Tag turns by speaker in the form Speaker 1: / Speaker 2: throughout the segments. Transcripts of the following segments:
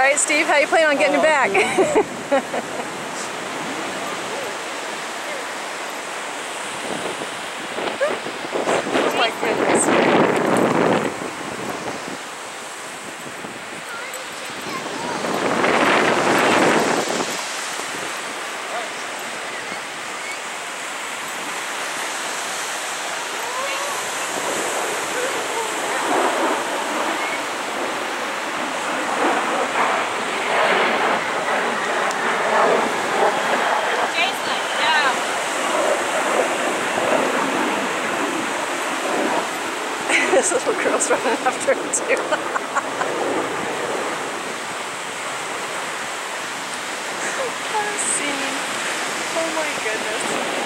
Speaker 1: right, Steve, how you plan on getting it back? Oh my goodness. This little girl's running after him too. What a scene. Oh my goodness.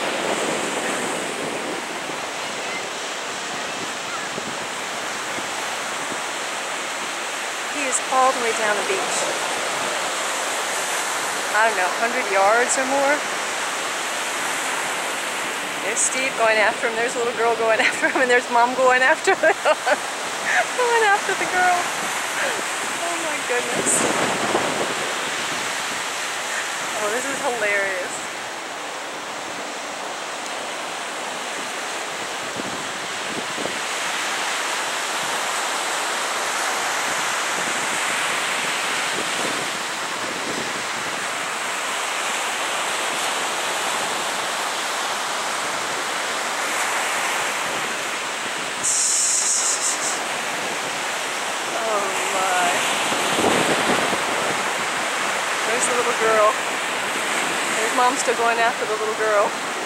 Speaker 1: He is all the way down the beach. I don't know, 100 yards or more. There's Steve going after him, there's a little girl going after him, and there's Mom going after him. Going after the girl. Oh my goodness. Oh, this is hilarious. There's the little girl. There's Mom still going after the little girl.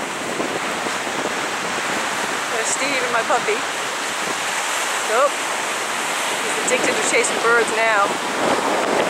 Speaker 1: There's Steve and my puppy. Nope. He's addicted to chasing birds now.